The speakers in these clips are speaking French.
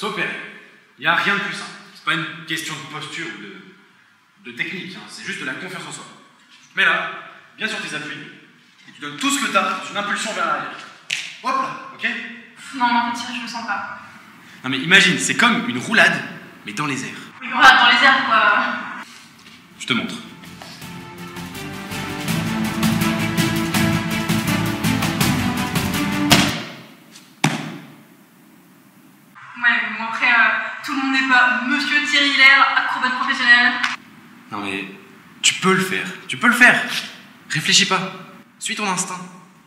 s'opérer. Il n'y a rien de plus simple. C'est pas une question de posture ou de technique, hein. C'est juste de la confiance en soi. Mais là, viens sur tes appuis, et tu donnes tout ce que tu as, une impulsion vers l'arrière. Hop là, ok? Non, mais en fait, je me sens pas. Non mais imagine, c'est comme une roulade, mais dans les airs. Oui, voilà, dans les airs, quoi. Je te montre. Ouais, bon après, tout le monde n'est pas Monsieur Thierry Hilaire, acrobate professionnel. Non mais, tu peux le faire, tu peux le faire. Réfléchis pas, suis ton instinct.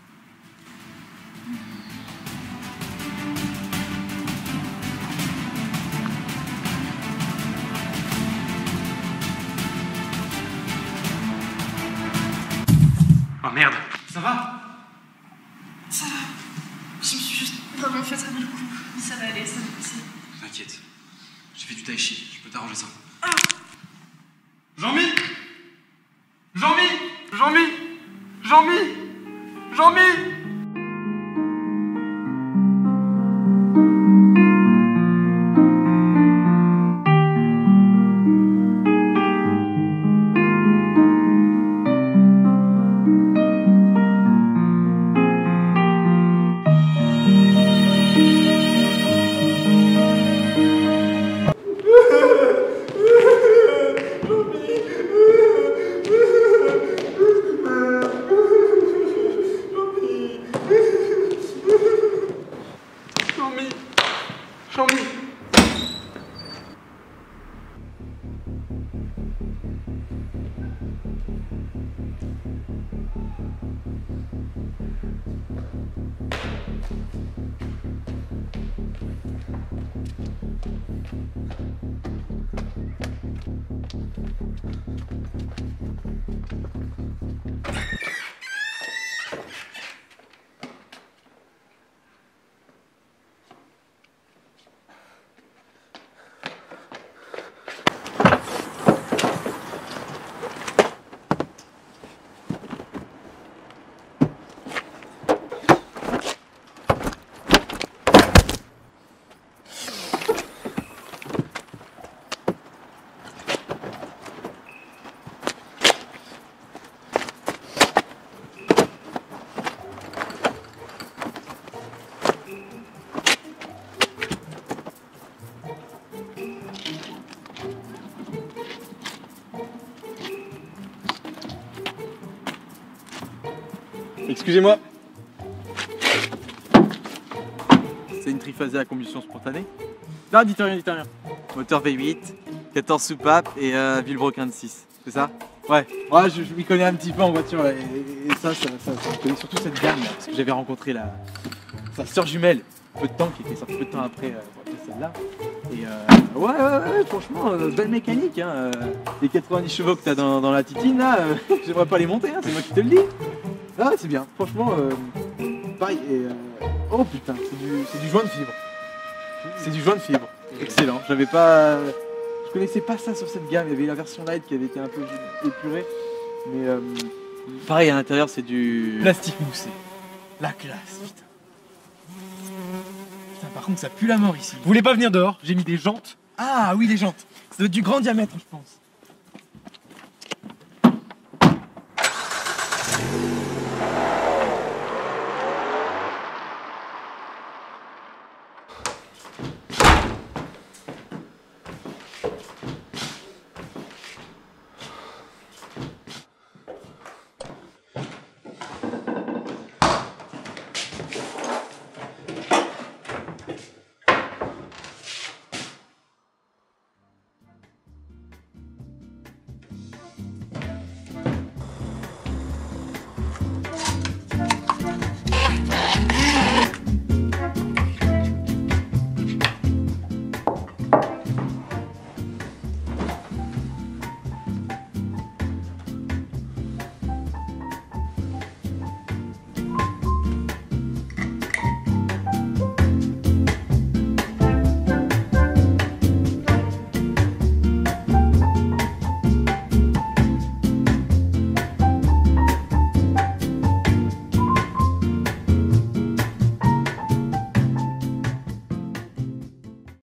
Oh merde, ça va? Ça va. Je me suis juste vraiment fait très mal le coup. Mais ça va aller, ça va passer. T'inquiète, j'ai fait du tai chi, je peux t'arranger ça. Ah. Jean-Mi! Jean-Mi! Jean-Mi! Jean-Mi! Jean-Mi! Jean-Mi! Excusez-moi. C'est une triphasée à combustion spontanée? Non, dites rien, dites rien. Moteur V8, 14 soupapes et Villebrequin de 6, c'est ça? Ouais, ouais, je m'y connais un petit peu en voiture et ça, je connais surtout cette gamme là, parce que j'avais rencontré sa sœur jumelle, peu de temps, qui était sortie peu de temps après celle-là. Et ouais, franchement, belle mécanique, hein. Les 90 chevaux que t'as dans la titine là, j'aimerais pas les monter, hein, c'est moi qui te le dis. Ah, c'est bien, franchement, pareil, et oh putain, c'est du joint de fibre. C'est du joint de fibre, excellent, je connaissais pas ça sur cette gamme, il y avait la version light qui avait été un peu épurée, mais pareil, à l'intérieur c'est du Plastique moussé. La classe, putain. Putain, par contre, ça pue la mort ici. Vous voulez pas venir dehors? J'ai mis des jantes. Ah oui, les jantes. Ça doit être du grand diamètre, je pense.